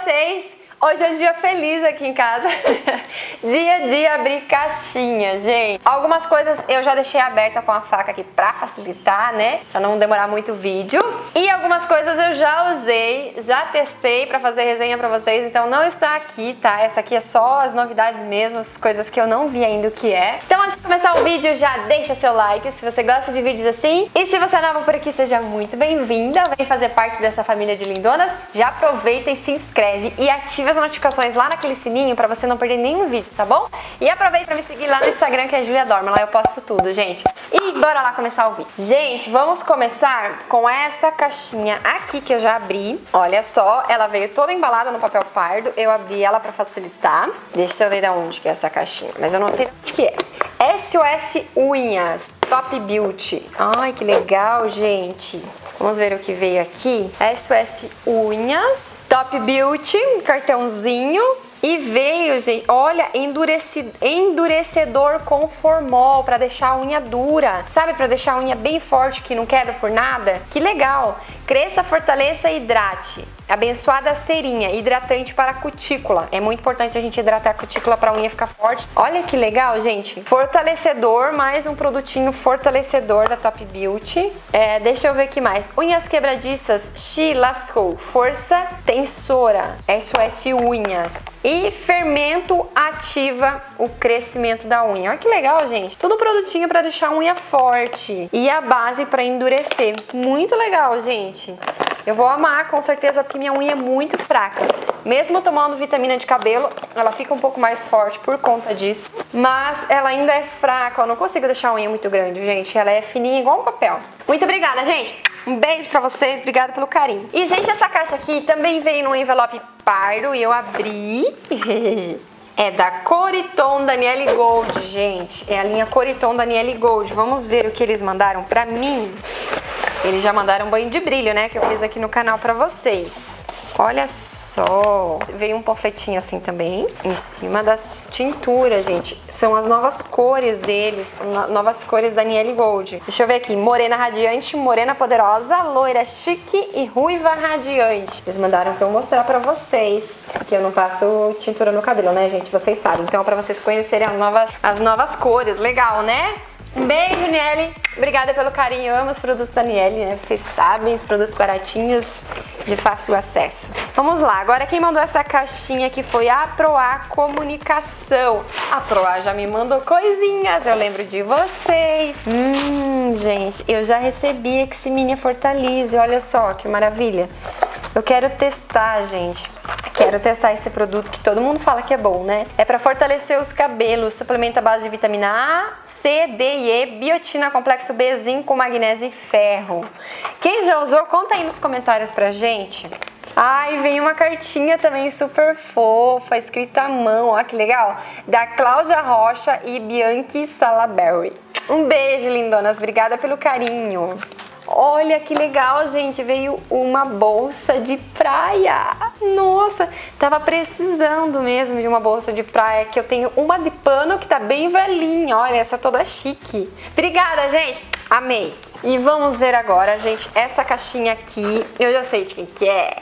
vocês? Hoje é um dia feliz aqui em casa. Dia de abrir caixinha, gente. Algumas coisas eu já deixei aberta com a faca aqui pra facilitar, né? Pra não demorar muito o vídeo. E algumas coisas eu já usei, já testei pra fazer resenha pra vocês. Então não está aqui, tá? Essa aqui é só as novidades mesmo, as coisas que eu não vi ainda o que é. Então antes de começar o vídeo, já deixa seu like se você gosta de vídeos assim. E se você é nova por aqui, seja muito bem-vinda. Vem fazer parte dessa família de lindonas. Já aproveita e se inscreve e ativa as notificações lá naquele sininho pra você não perder nenhum vídeo, tá bom? E aproveita pra me seguir lá no Instagram, que é Julia Dorma, lá eu posto tudo, gente. E bora lá começar o vídeo. Gente, vamos começar com esta caixinha aqui que eu já abri. Olha só, ela veio toda embalada no papel pardo, eu abri ela pra facilitar. Deixa eu ver de onde que é essa caixinha, mas eu não sei de onde que é. SOS Unhas, Top Beauty. Ai, que legal, gente. Vamos ver o que veio aqui. SOS Unhas, Top Beauty, cartãozinho. E veio, gente, olha, endurecedor com formol pra deixar a unha dura. Sabe, pra deixar a unha bem forte que não quebra por nada? Que legal. Cresça, fortaleça e hidrate. Abençoada cerinha, hidratante para a cutícula. É muito importante a gente hidratar a cutícula para a unha ficar forte. Olha que legal, gente. Fortalecedor, mais um produtinho fortalecedor da Top Beauty. Deixa eu ver aqui mais. Unhas quebradiças, She Lascou. Força tensora, SOS Unhas. E fermento ativa o crescimento da unha. Olha que legal, gente. Tudo produtinho para deixar a unha forte. E a base para endurecer. Muito legal, gente. Eu vou amar, com certeza, porque minha unha é muito fraca. Mesmo tomando vitamina de cabelo, ela fica um pouco mais forte por conta disso. Mas ela ainda é fraca, eu não consigo deixar a unha muito grande, gente. Ela é fininha igual um papel. Muito obrigada, gente. Um beijo pra vocês, obrigada pelo carinho. E, gente, essa caixa aqui também veio num envelope pardo e eu abri. É da Coriton Daniele Gold, gente. É a linha Coriton Daniele Gold. Vamos ver o que eles mandaram pra mim. Eles já mandaram um banho de brilho, né? Que eu fiz aqui no canal pra vocês. Olha só. Veio um panfletinho assim também. Em cima das tinturas, gente. São as novas cores deles. Novas cores da Daniele Gold. Deixa eu ver aqui. Morena radiante, morena poderosa, loira chique e ruiva radiante. Eles mandaram pra eu mostrar pra vocês. Porque eu não passo tintura no cabelo, né, gente? Vocês sabem. Então, pra vocês conhecerem as novas cores. Legal, né? Um beijo, Niele. Obrigada pelo carinho. Eu amo os produtos da Niele, né? Vocês sabem, os produtos baratinhos de fácil acesso. Vamos lá. Agora quem mandou essa caixinha aqui foi a Proa Comunicação. A Proa já me mandou coisinhas. Eu lembro de vocês. Gente, eu já recebi esse mini Fortalise. Olha só que maravilha. Eu quero testar, gente. Quero testar esse produto que todo mundo fala que é bom, né? É pra fortalecer os cabelos, suplementa a base de vitamina A, C, D e E, biotina, complexo B, zinco, magnésio e ferro. Quem já usou, conta aí nos comentários pra gente. Ai, vem uma cartinha também super fofa, escrita à mão, ó que legal. Da Cláudia Rocha e Bianchi Salaberry. Um beijo, lindonas, obrigada pelo carinho. Olha que legal, gente, veio uma bolsa de praia. Nossa, tava precisando mesmo de uma bolsa de praia, que eu tenho uma de pano que tá bem velhinha. Olha, essa toda chique. Obrigada, gente, amei. E vamos ver agora, gente, essa caixinha aqui, eu já sei de quem que é.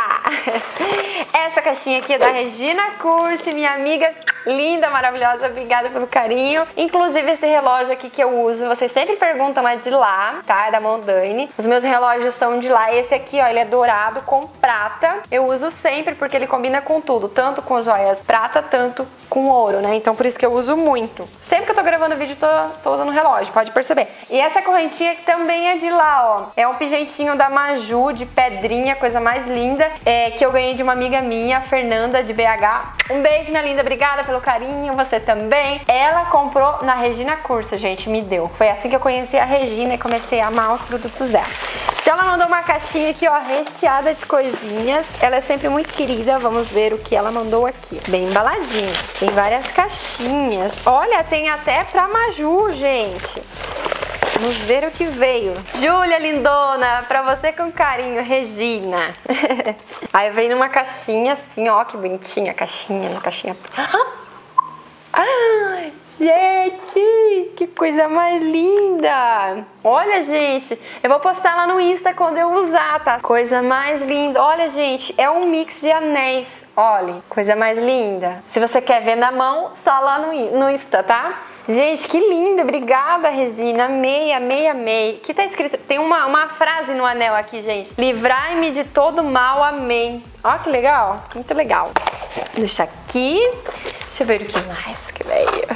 Essa caixinha aqui é da Regina Cursi, minha amiga linda, maravilhosa, obrigada pelo carinho. Inclusive esse relógio aqui que eu uso, vocês sempre perguntam, é de lá, tá? É da Mondane. Os meus relógios são de lá. Esse aqui, ó, ele é dourado com prata. Eu uso sempre porque ele combina com tudo, tanto com joias prata, tanto com ouro, né? Então por isso que eu uso muito. Sempre que eu tô gravando vídeo, tô usando relógio, pode perceber. E essa correntinha que também é de lá, ó. É um pingentinho da Maju, de pedrinha, coisa mais linda, que eu ganhei de uma amiga minha, a Fernanda, de BH. Um beijo, minha linda, obrigada pelo carinho, você também. Ela comprou na Regina Cursi, gente, me deu. Foi assim que eu conheci a Regina e comecei a amar os produtos dela. Então ela mandou uma caixinha aqui, ó, recheada de coisinhas. Ela é sempre muito querida, vamos ver o que ela mandou aqui. Bem embaladinho. Tem várias caixinhas. Olha, tem até pra Maju, gente. Vamos ver o que veio. Júlia, lindona, pra você com carinho, Regina. Aí veio numa caixinha assim, ó, que bonitinha a caixinha, uma caixinha... Ai, Gente, que coisa mais linda! Olha, gente, eu vou postar lá no Insta quando eu usar, tá? Coisa mais linda. Olha, gente, é um mix de anéis. Olha, coisa mais linda. Se você quer ver na mão, só lá no Insta, tá? Gente, que linda! Obrigada, Regina. Amei, amei, amei. Aqui tá escrito, tem uma frase no anel aqui, gente. Livrai-me de todo mal, amém. Ó, que legal. Muito legal. Vou deixar aqui. Deixa eu ver o que mais que veio.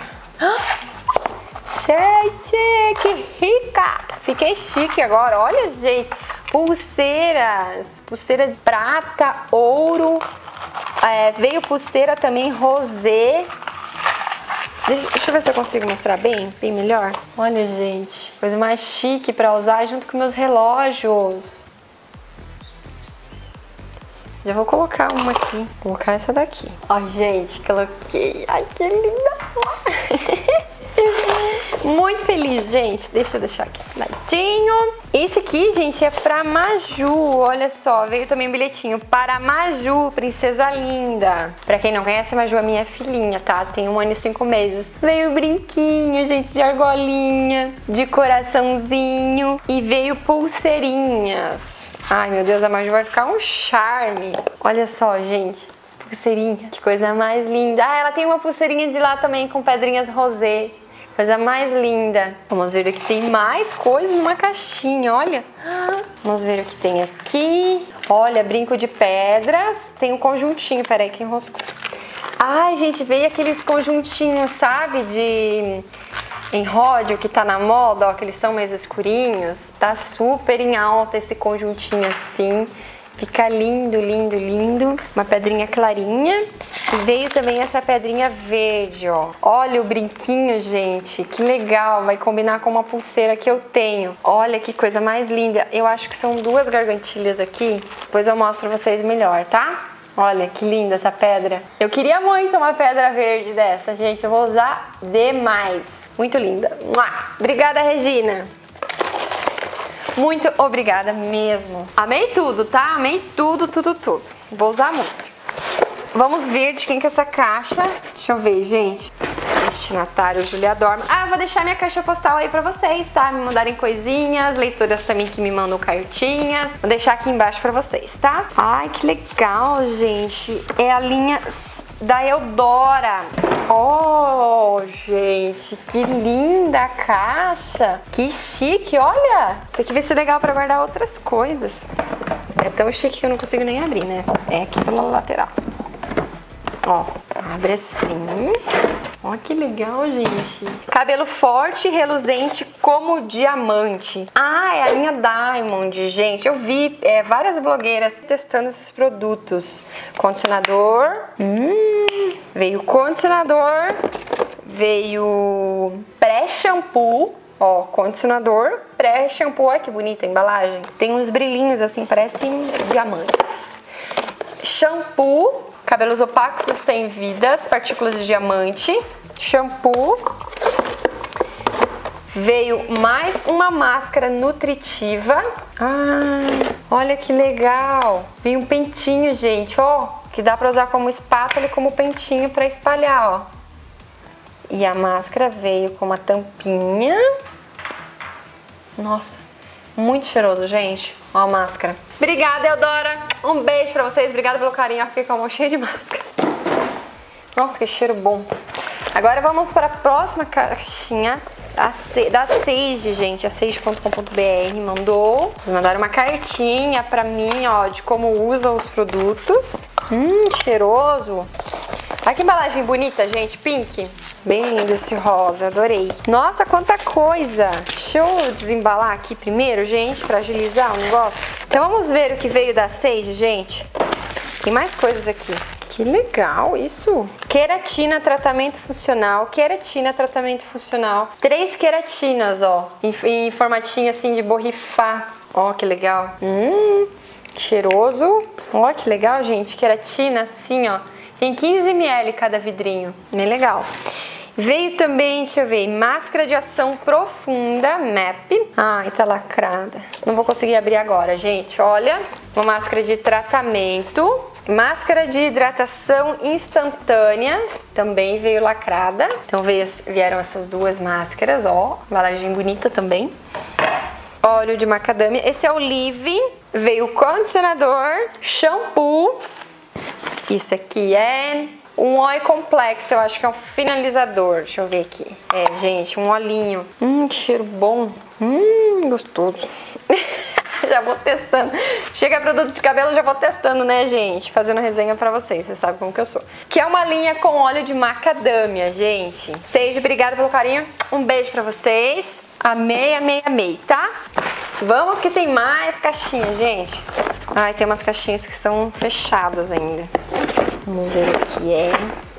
Gente, que rica! Fiquei chique agora. Olha, gente. Pulseiras. Pulseira de prata, ouro. Veio pulseira também rosé. Deixa eu ver se eu consigo mostrar bem melhor. Olha, gente, coisa mais chique pra usar junto com meus relógios. Já vou colocar uma aqui. Vou colocar essa daqui. Ó, gente, coloquei. Ai, que linda. Muito feliz, gente. Deixa eu deixar aqui ladinho. Esse aqui, gente, é pra Maju. Olha só, veio também um bilhetinho. Para Maju, princesa linda. Pra quem não conhece, a Maju é minha filhinha, tá? Tem 1 ano e 5 meses. Veio brinquinho, gente, de argolinha, de coraçãozinho. E veio pulseirinhas. Ai, meu Deus, a Maju vai ficar um charme. Olha só, gente. As pulseirinhas. Que coisa mais linda. Ah, ela tem uma pulseirinha de lá também com pedrinhas rosé. Coisa mais linda. Vamos ver o que tem mais coisas numa caixinha, olha. Vamos ver o que tem aqui. Olha, brinco de pedras. Tem um conjuntinho, peraí que enroscou. Ai, gente, veio aqueles conjuntinhos, sabe, de enródio que tá na moda, ó, que eles são mais escurinhos. Tá super em alta esse conjuntinho assim. Fica lindo, lindo, lindo. Uma pedrinha clarinha. E veio também essa pedrinha verde, ó. Olha o brinquinho, gente. Que legal. Vai combinar com uma pulseira que eu tenho. Olha que coisa mais linda. Eu acho que são 2 gargantilhas aqui. Depois eu mostro pra vocês melhor, tá? Olha que linda essa pedra. Eu queria muito uma pedra verde dessa, gente. Eu vou usar demais. Muito linda. Obrigada, Regina. Muito obrigada mesmo. Amei tudo, tá? Amei tudo, tudo, tudo. Vou usar muito. Vamos ver de quem que é essa caixa. Deixa eu ver, gente. Destinatário Julia Dorma. Ah, eu vou deixar minha caixa postal aí pra vocês, tá? Me mandarem coisinhas, leitoras também que me mandam cartinhas. Vou deixar aqui embaixo pra vocês, tá? Ai, que legal, gente. É a linha da Eudora. Oh, gente, que linda a caixa. Que chique, olha. Isso aqui vai ser legal pra guardar outras coisas. É tão chique que eu não consigo nem abrir, né? É aqui pela lateral. Ó, abre assim. Ó, que legal, gente. Cabelo forte e reluzente como diamante. Ah, é a linha Diamond, gente. Eu vi várias blogueiras testando esses produtos. Condicionador. Veio condicionador. Veio pré-shampoo. Ó, condicionador, pré-shampoo. Olha que bonita a embalagem. Tem uns brilhinhos assim, parecem diamantes. Shampoo. Cabelos opacos e sem vidas, partículas de diamante, shampoo. Veio mais uma máscara nutritiva. Olha que legal. Veio um pentinho, gente, ó, que dá pra usar como espátula e como pentinho pra espalhar, ó. E a máscara veio com uma tampinha. Nossa, muito cheiroso, gente. Ó a máscara. Obrigada, Eudora. Um beijo pra vocês. Obrigada pelo carinho. Fiquei com a mão cheia de máscara. Nossa, que cheiro bom. Agora vamos para a próxima caixinha da Sage, gente. A Sage.com.br mandou. Eles mandaram uma cartinha pra mim, ó, de como usam os produtos. Cheiroso. Olha que embalagem bonita, gente. Pink. Bem lindo esse rosa, adorei. Nossa, quanta coisa. Deixa eu desembalar aqui primeiro, gente, pra agilizar o negócio. Então vamos ver o que veio da Sage, gente. Tem mais coisas aqui. Que legal isso. Queratina, tratamento funcional. Queratina, tratamento funcional. 3 queratinas, ó. Em formatinho assim de borrifar. Ó, que legal. Cheiroso. Ó, que legal, gente. Queratina assim, ó. Tem 15 ml cada vidrinho. Bem legal. Veio também, deixa eu ver, máscara de ação profunda, MAP. Ai, tá lacrada. Não vou conseguir abrir agora, gente. Olha, uma máscara de tratamento. Máscara de hidratação instantânea, também veio lacrada. Então vieram essas duas máscaras, ó, embalagem bonita também. Óleo de macadâmia, esse é o Live. Veio condicionador, shampoo. Isso aqui é um óleo complexo, eu acho que é um finalizador. Deixa eu ver aqui. É, gente, um olhinho. Que cheiro bom. Gostoso. Já vou testando. Chega produto de cabelo, já vou testando, né, gente? Fazendo resenha pra vocês sabem como que eu sou. Que é uma linha com óleo de macadâmia, gente. Seja, obrigada pelo carinho. Um beijo pra vocês. Amei, amei, amei, tá? Vamos que tem mais caixinhas, gente. Ai, tem umas caixinhas que são fechadas ainda. Vamos ver o que é.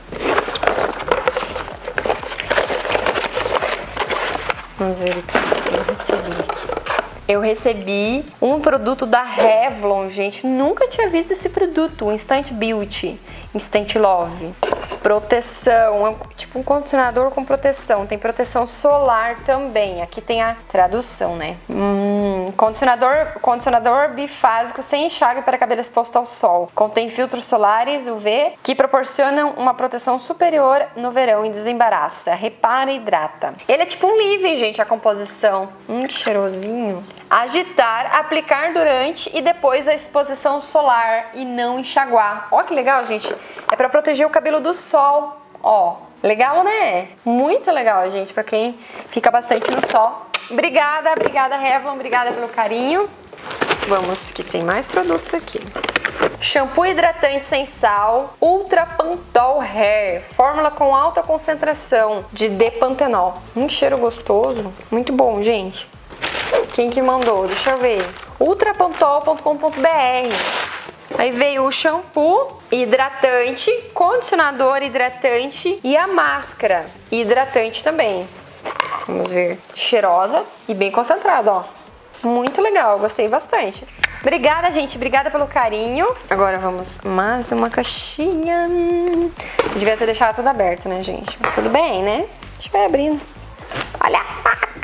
Vamos ver o que eu recebi aqui. Eu recebi um produto da Revlon, gente. Nunca tinha visto esse produto. O Instant Beauty, Instant Love. Proteção, tipo um condicionador com proteção. Tem proteção solar também. Aqui tem a tradução, né? Condicionador bifásico sem enxágue para cabelo exposto ao sol. Contém filtros solares UV que proporcionam uma proteção superior no verão e desembaraça. Repara e hidrata. Ele é tipo um leave, gente, a composição. Que cheirosinho. Agitar, aplicar durante e depois a exposição solar e não enxaguar. Ó que legal, gente. É para proteger o cabelo do sol. Ó, legal, né? Muito legal, gente, para quem fica bastante no sol. Obrigada, obrigada, Revlon. Obrigada pelo carinho. Vamos, que tem mais produtos aqui. Shampoo hidratante sem sal, Ultra Pantol Hair, fórmula com alta concentração de D-pantenol. Cheiro gostoso, muito bom, gente. Quem que mandou? Deixa eu ver. ultrapantol.com.br. Aí veio o shampoo hidratante, condicionador hidratante e a máscara hidratante também. Vamos ver. Cheirosa e bem concentrada, ó. Muito legal, gostei bastante. Obrigada, gente. Obrigada pelo carinho. Agora vamos mais uma caixinha. Devia ter deixado tudo aberto, né, gente? Mas tudo bem, né? Deixa eu ir abrindo. Olha a faca.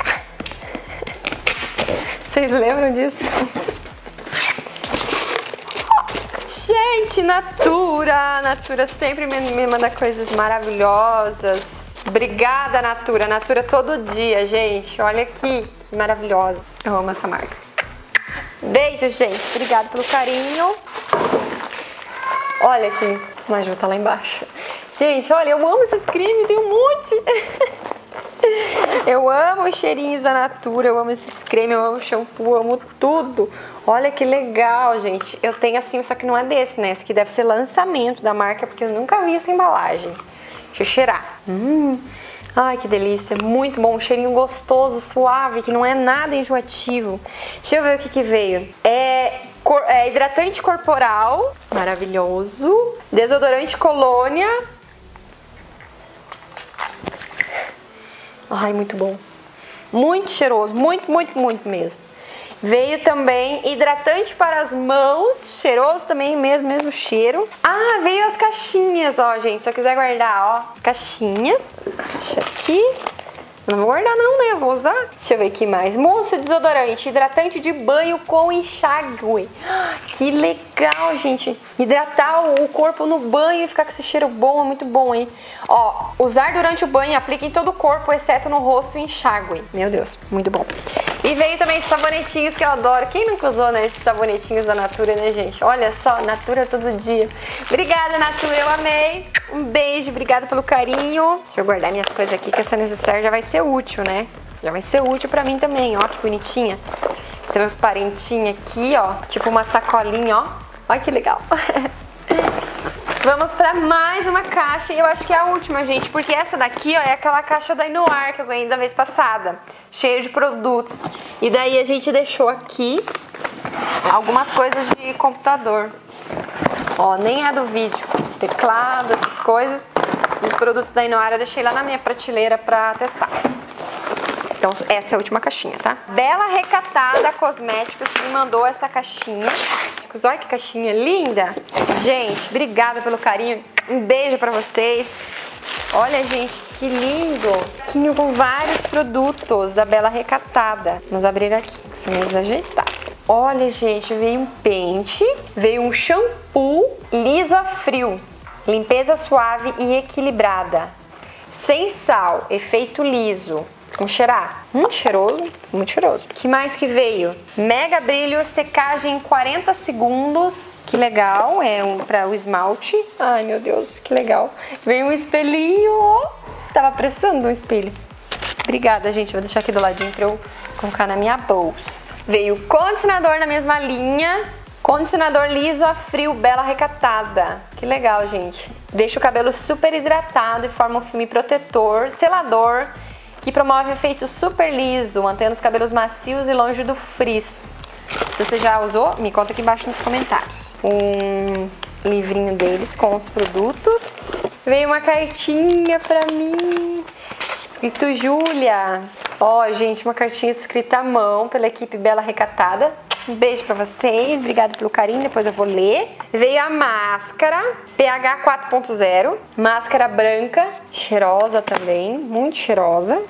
Vocês lembram disso? Gente, Natura! Natura sempre me manda coisas maravilhosas. Obrigada, Natura. Natura todo dia, gente. Olha aqui, que maravilhosa. Eu amo essa marca. Beijo, gente. Obrigada pelo carinho. Olha aqui. O Maju tá lá embaixo. Gente, olha, eu amo esses cremes. Tem um monte. Eu amo os cheirinhos da Natura, eu amo esses cremes, eu amo o shampoo, eu amo tudo. Olha que legal, gente. Eu tenho assim, só que não é desse, né? Esse aqui deve ser lançamento da marca, porque eu nunca vi essa embalagem. Deixa eu cheirar. Ai, que delícia. Muito bom. Um cheirinho gostoso, suave, que não é nada enjoativo. Deixa eu ver o que que veio. É hidratante corporal, maravilhoso. Desodorante colônia. Ai, muito bom. Muito cheiroso, muito, muito, muito mesmo. Veio também hidratante para as mãos, cheiroso também, mesmo cheiro. Ah, veio as caixinhas, ó, gente, se eu quiser guardar, ó, as caixinhas. Deixa aqui. Não vou guardar não, né? Eu vou usar. Deixa eu ver aqui mais. Mousse desodorante, hidratante de banho com enxágue. Que legal, gente. Hidratar o corpo no banho e ficar com esse cheiro bom é muito bom, hein? Ó, usar durante o banho, aplica em todo o corpo, exceto no rosto e enxágue. Meu Deus, muito bom. E veio também esses sabonetinhos que eu adoro. Quem nunca usou, né, esses sabonetinhos da Natura, né, gente? Olha só, Natura todo dia. Obrigada, Natura, eu amei. Um beijo, obrigada pelo carinho. Deixa eu guardar minhas coisas aqui, que essa necessaire já vai ser útil, né? Já vai ser útil pra mim também, ó, que bonitinha. Transparentinha aqui, ó, tipo uma sacolinha, ó. Olha que legal. Vamos pra mais uma caixa e eu acho que é a última, gente, porque essa daqui, ó, é aquela caixa da Inoar que eu ganhei da vez passada, cheia de produtos. E daí a gente deixou aqui algumas coisas de computador. Ó, nem é do vídeo, teclado, essas coisas. Os produtos da Inoar eu deixei lá na minha prateleira pra testar. Então essa é a última caixinha, tá? Bela Recatada Cosméticos me mandou essa caixinha. Olha que caixinha linda. Gente, obrigada pelo carinho. Um beijo pra vocês. Olha, gente, que lindo. Com vários produtos da Bela Recatada. Vamos abrir aqui, isso é meio desajeitado. Olha, gente, veio um pente, veio um shampoo liso a frio, limpeza suave e equilibrada, sem sal, efeito liso. Vamos cheirar. Muito cheiroso, muito cheiroso. O que mais que veio? Mega brilho, secagem em 40 segundos. Que legal, é para o esmalte. Ai, meu Deus, que legal. Veio um espelhinho. Tava precisando um espelho. Obrigada, gente. Vou deixar aqui do ladinho pra eu colocar na minha bolsa. Veio condicionador na mesma linha. Condicionador liso a frio, bela recatada. Que legal, gente. Deixa o cabelo super hidratado e forma um filme protetor, selador, que promove efeito super liso, mantendo os cabelos macios e longe do frizz. Se você já usou, me conta aqui embaixo nos comentários. Um livrinho deles com os produtos. Veio uma cartinha pra mim, escrito Júlia. Ó, gente, uma cartinha escrita à mão pela equipe Bela Recatada. Um beijo pra vocês, obrigada pelo carinho, depois eu vou ler. Veio a máscara, pH 4.0, máscara branca, cheirosa também, muito cheirosa.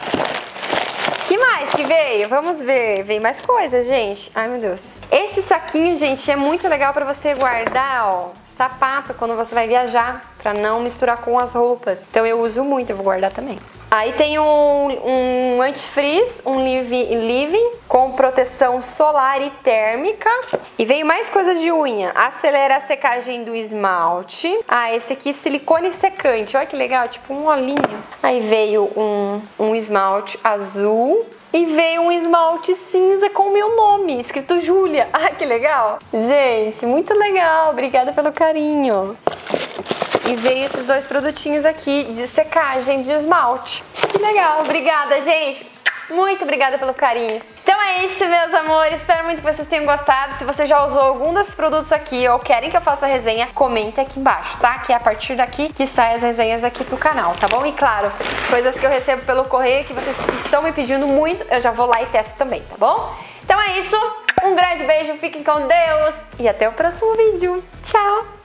Que mais que veio? Vamos ver, veio mais coisas, gente. Ai, meu Deus. Esse saquinho, gente, é muito legal pra você guardar, ó, sapato quando você vai viajar, pra não misturar com as roupas. Então eu uso muito, eu vou guardar também. Aí tem um antifreeze, um leave-in com proteção solar e térmica. E veio mais coisas de unha. Acelera a secagem do esmalte. Ah, esse aqui silicone secante. Olha que legal, tipo um olhinho. Aí veio um esmalte azul. E veio um esmalte cinza com o meu nome, escrito Júlia. Ai, que legal. Gente, muito legal. Obrigada pelo carinho. E veio esses dois produtinhos aqui de secagem de esmalte. Que legal, obrigada, gente. Muito obrigada pelo carinho. Então é isso, meus amores. Espero muito que vocês tenham gostado. Se você já usou algum desses produtos aqui ou querem que eu faça resenha, comenta aqui embaixo, tá? Que é a partir daqui que saem as resenhas aqui pro canal, tá bom? E claro, coisas que eu recebo pelo correio que vocês estão me pedindo muito, eu já vou lá e testo também, tá bom? Então é isso. Um grande beijo, fiquem com Deus e até o próximo vídeo. Tchau!